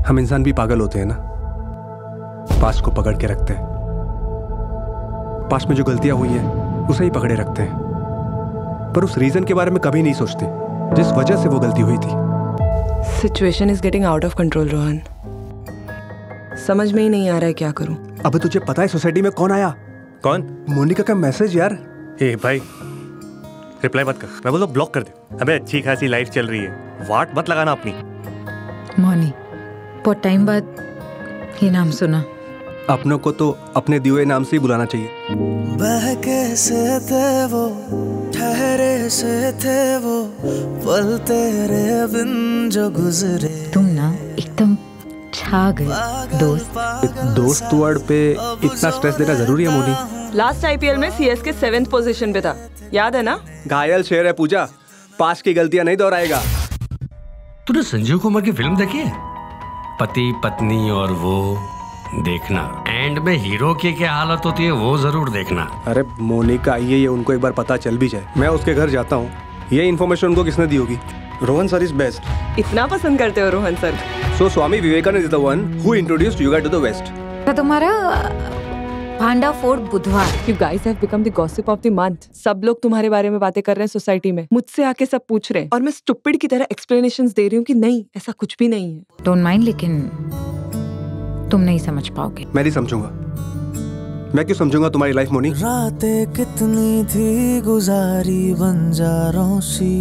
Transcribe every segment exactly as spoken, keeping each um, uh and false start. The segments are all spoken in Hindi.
हम इंसान भी पागल होते हैं ना, पास्ट को पकड़ के रखते हैं। पास्ट में जो गलतियां हुई हैं उसे ही पकड़े रखते हैं, पर उस रीजन के बारे में कभी नहीं सोचते जिस वजह से वो गलती हुई थी। Situation is getting out of control Rohan, समझ में ही नहीं आ रहा है क्या करूं। अबे तुझे पता है सोसाइटी में कौन आया? कौन? मोनिका का मैसेज यार। ए भाई रिप्लाई मत कर, मैं बोलता ब्लॉक कर दे। अबे अच्छी खासी लाइफ चल रही है, वाट मत लगाना अपनी। मोनी, बहुत टाइम बाद ये नाम सुना। अपनों को तो अपने दिए हुए नाम से ही बुलाना चाहिए। बहके से थे वो, ठहरे से थे वो पल तेरे बिन जो गुजरे। तुम ना एकदम छा गए दोस्त। दोस्त वर्ड पे इतना स्ट्रेस देना जरूरी है मोनी? लास्ट आईपीएल में सीएसके सेवेंथ पोजीशन पे था, याद है ना? घायल शेर है पूजा, पास्ट की गलतियां नहीं दोहराएगा। तूने संजीव कुमार की फिल्म देखी है? पति पत्नी और वो देखना, एंड में हीरो की क्या हालत होती है वो जरूर देखना। अरे मोनिका ये ये उनको एक बार पता चल भी जाए। मैं उसके घर जाता हूँ, ये इन्फॉर्मेशन उनको किसने दी होगी? Rohan sir is best. इतना पसंद करते हो Rohan sir? So Swami Vivekananda is the one who introduced yoga to the West. तो तुम्हारा भांडा फोर्ट बुधवार। You guys have become the gossip of the month. सब लोग तुम्हारे बारे में बातें कर रहे हैं सोसाइटी में, मुझसे आके सब पूछ रहे हैं और मैं स्टूपिड की तरह एक्सप्लेनेशंस दे रही हूँ कि नहीं ऐसा कुछ भी नहीं है। डोंट माइंड, लेकिन तुम नहीं समझ पाओगे। मैं नहीं समझूंगा। मैं क्यों समझूंगा तुम्हारी लाइफ मोनी? रातें कितनी थी गुजारी बंजारों सी।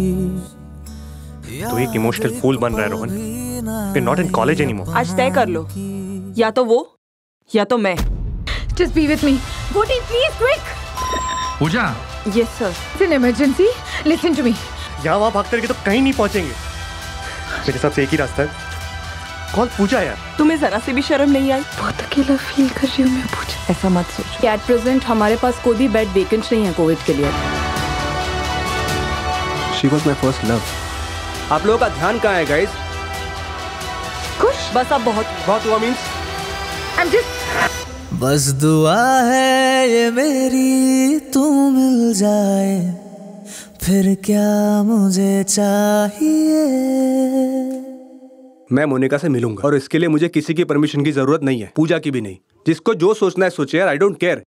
तो एक इमोशनल फूल बन रहा है Rohan, we not in college anymore. आज तय कर लो, या तो वो या तो मैं। Just be with me. Goody, please, quick. Puja. Yes sir. It's an emergency. Listen to me. यहाँ वहाँ भागते रहे तो कहीं नहीं पहुँचेंगे। मेरे हिसाब से एक ही रास्ता है, कॉल पूजा यार। तुम्हें जरा से भी शर्म नहीं आई? बहुत अकेला फील कर रही हूँ मैं पूजा। ऐसा मत सोचो। एट प्रेजेंट हमारे पास कोई भी बेड वेकेंट नहीं है कोविड के लिए। She was my first love. आप लोगों का ध्यान कहाँ है गाइस? खुश? बस अब बहुत बहुत हुआ मीन्स? I'm just बस दुआ है ये मेरी तू मिल जाए, फिर क्या मुझे चाहिए। मैं मोनिका से मिलूंगा और इसके लिए मुझे किसी की परमिशन की जरूरत नहीं है, पूजा की भी नहीं। जिसको जो सोचना है सोचे यार, आई डोंट केयर।